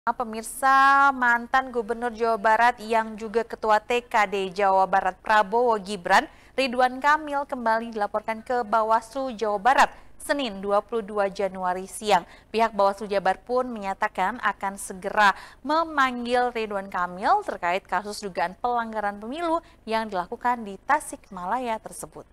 Pemirsa, mantan Gubernur Jawa Barat yang juga Ketua TKD Jawa Barat Prabowo Gibran, Ridwan Kamil kembali dilaporkan ke Bawaslu Jawa Barat Senin 22 Januari siang. Pihak Bawaslu Jabar pun menyatakan akan segera memanggil Ridwan Kamil terkait kasus dugaan pelanggaran pemilu yang dilakukan di Tasikmalaya tersebut.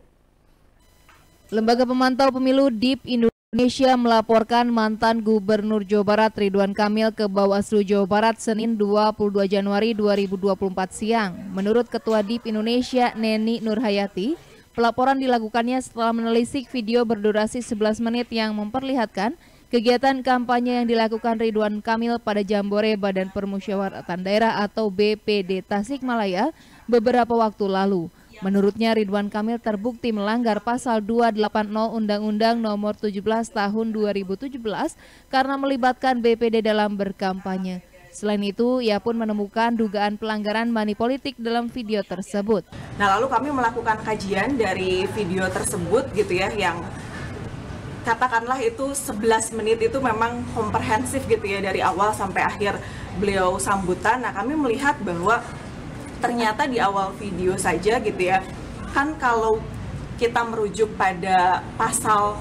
Lembaga Pemantau Pemilu DIP Indonesia melaporkan mantan Gubernur Jawa Barat Ridwan Kamil ke Bawaslu Jawa Barat Senin 22 Januari 2024 siang. Menurut Ketua DIP Indonesia Neni Nurhayati, pelaporan dilakukannya setelah menelisik video berdurasi 11 menit yang memperlihatkan kegiatan kampanye yang dilakukan Ridwan Kamil pada Jambore Badan Permusyawaratan Daerah atau BPD Tasikmalaya beberapa waktu lalu. Menurutnya Ridwan Kamil terbukti melanggar pasal 280 Undang-Undang Nomor 17 Tahun 2017 karena melibatkan BPD dalam berkampanye. Selain itu, ia pun menemukan dugaan pelanggaran money politik dalam video tersebut. Nah, lalu kami melakukan kajian dari video tersebut gitu ya, yang katakanlah itu 11 menit itu memang komprehensif gitu ya, dari awal sampai akhir beliau sambutan. Nah, kami melihat bahwa ternyata di awal video saja gitu ya, kan kalau kita merujuk pada pasal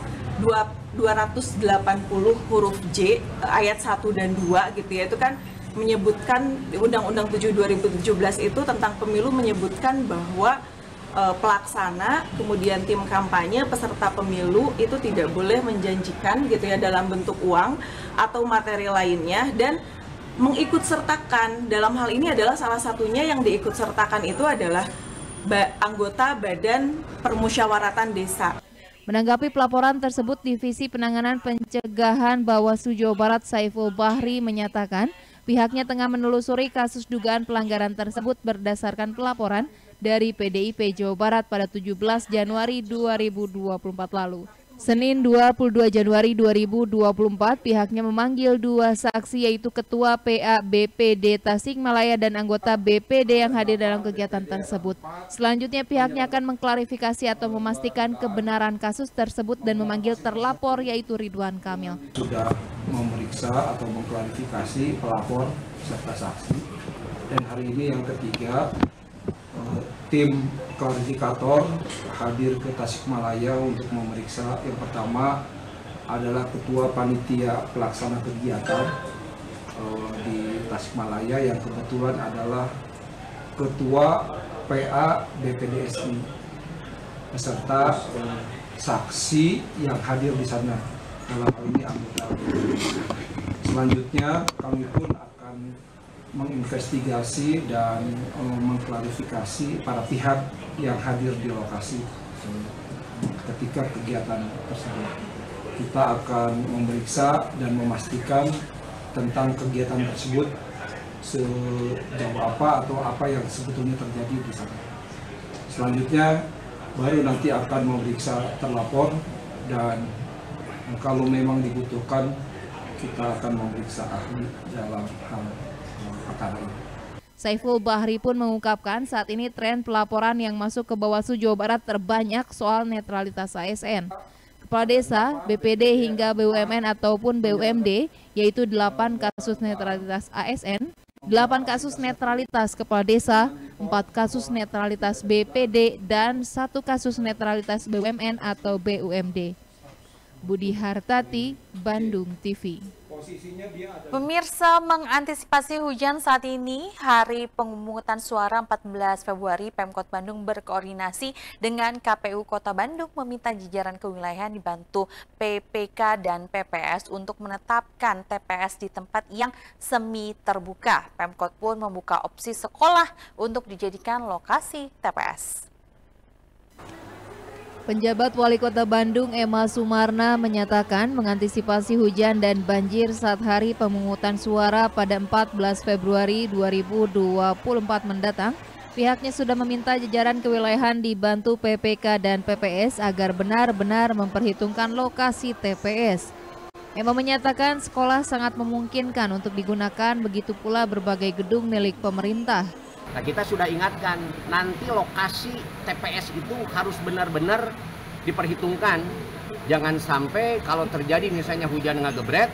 280 huruf J ayat 1 dan 2 gitu ya, itu kan menyebutkan Undang-Undang 7 2017 itu tentang pemilu menyebutkan bahwa pelaksana, kemudian tim kampanye, peserta pemilu itu tidak boleh menjanjikan gitu ya dalam bentuk uang atau materi lainnya, dan mengikutsertakan dalam hal ini adalah salah satunya yang diikutsertakan itu adalah anggota Badan Permusyawaratan Desa. Menanggapi pelaporan tersebut, Divisi Penanganan Pencegahan Bawaslu Jawa Barat Saiful Bahri menyatakan pihaknya tengah menelusuri kasus dugaan pelanggaran tersebut berdasarkan pelaporan dari PDIP Jawa Barat pada 17 Januari 2024 lalu. Senin 22 Januari 2024, pihaknya memanggil dua saksi yaitu Ketua PA BPD Tasikmalaya dan anggota BPD yang hadir dalam kegiatan tersebut. Selanjutnya pihaknya akan mengklarifikasi atau memastikan kebenaran kasus tersebut dan memanggil terlapor yaitu Ridwan Kamil. Sudah memeriksa atau mengklarifikasi pelapor serta saksi, dan hari ini yang ketiga tim klarifikator hadir ke Tasikmalaya untuk memeriksa. Yang pertama adalah Ketua Panitia Pelaksana Kegiatan di Tasikmalaya yang kebetulan adalah Ketua PA BPDSI beserta saksi yang hadir di sana, dalam hal ini anggota. Selanjutnya kami pun akan menginvestigasi dan mengklarifikasi para pihak yang hadir di lokasi ketika kegiatan tersebut. Kita akan memeriksa dan memastikan tentang kegiatan tersebut sejauh apa atau apa yang sebetulnya terjadi di sana. Selanjutnya baru nanti akan memeriksa terlapor, dan kalau memang dibutuhkan kita akan memeriksa ahli dalam hal perkara ini. Saiful Bahri pun mengungkapkan saat ini tren pelaporan yang masuk ke Bawaslu Jawa Barat terbanyak soal netralitas ASN. Kepala Desa, BPD hingga BUMN ataupun BUMD, yaitu 8 kasus netralitas ASN, 8 kasus netralitas Kepala Desa, 4 kasus netralitas BPD, dan 1 kasus netralitas BUMN atau BUMD. Budi Hartati, Bandung TV. Pemirsa, mengantisipasi hujan saat ini, hari pemungutan suara 14 Februari, Pemkot Bandung berkoordinasi dengan KPU Kota Bandung meminta jajaran kewilayahan dibantu PPK dan PPS untuk menetapkan TPS di tempat yang semi terbuka. Pemkot pun membuka opsi sekolah untuk dijadikan lokasi TPS. Penjabat Wali Kota Bandung Emma Sumarna menyatakan mengantisipasi hujan dan banjir saat hari pemungutan suara pada 14 Februari 2024 mendatang, pihaknya sudah meminta jajaran kewilayahan dibantu PPK dan PPS agar benar-benar memperhitungkan lokasi TPS. Emma menyatakan sekolah sangat memungkinkan untuk digunakan, begitu pula berbagai gedung milik pemerintah. Nah, kita sudah ingatkan, nanti lokasi TPS itu harus benar-benar diperhitungkan. Jangan sampai kalau terjadi misalnya hujan ngegebret,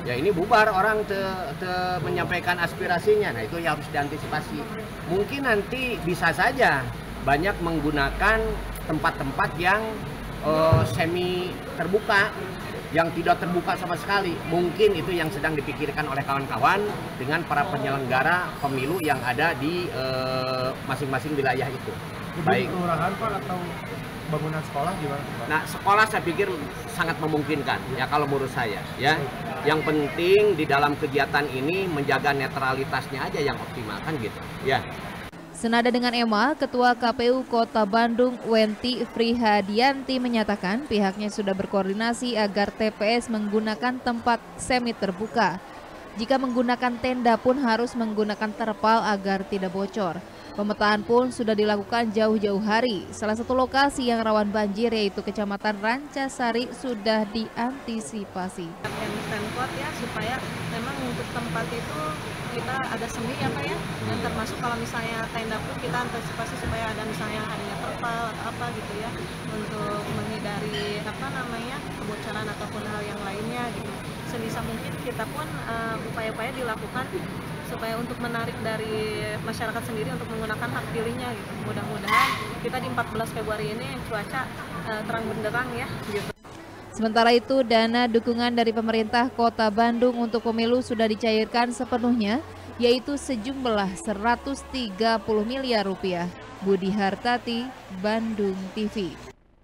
Ya ini bubar orang menyampaikan aspirasinya. Nah itu yang harus diantisipasi. Mungkin nanti bisa saja banyak menggunakan tempat-tempat yang semi terbuka, yang tidak terbuka sama sekali. Mungkin itu yang sedang dipikirkan oleh kawan-kawan dengan para penyelenggara pemilu yang ada di masing-masing wilayah itu. Baik kelurahan Pak atau bangunan sekolah gimana Pak? Nah, sekolah saya pikir sangat memungkinkan ya kalau menurut saya ya. Yang penting di dalam kegiatan ini menjaga netralitasnya aja yang optimal kan gitu ya. Senada dengan Emma, Ketua KPU Kota Bandung Wenti Frihadianti menyatakan pihaknya sudah berkoordinasi agar TPS menggunakan tempat semi terbuka. Jika menggunakan tenda pun harus menggunakan terpal agar tidak bocor. Pemetaan pun sudah dilakukan jauh-jauh hari. Salah satu lokasi yang rawan banjir yaitu Kecamatan Rancasari sudah diantisipasi. Pemkot ya supaya memang untuk tempat itu kita ada semi ya Pak ya, dan termasuk kalau misalnya tenda pun kita antisipasi supaya ada misalnya adanya terpal atau apa gitu ya untuk menghindari kebocoran ataupun hal yang lainnya gitu. Sebisa mungkin kita pun upaya-upaya dilakukan supaya untuk menarik dari masyarakat sendiri untuk menggunakan hak pilihnya gitu. Mudah-mudahan kita di 14 Februari ini cuaca terang benderang ya gitu. Sementara itu, dana dukungan dari pemerintah Kota Bandung untuk pemilu sudah dicairkan sepenuhnya, yaitu sejumlah 130 miliar rupiah. Budi Hartati, Bandung TV.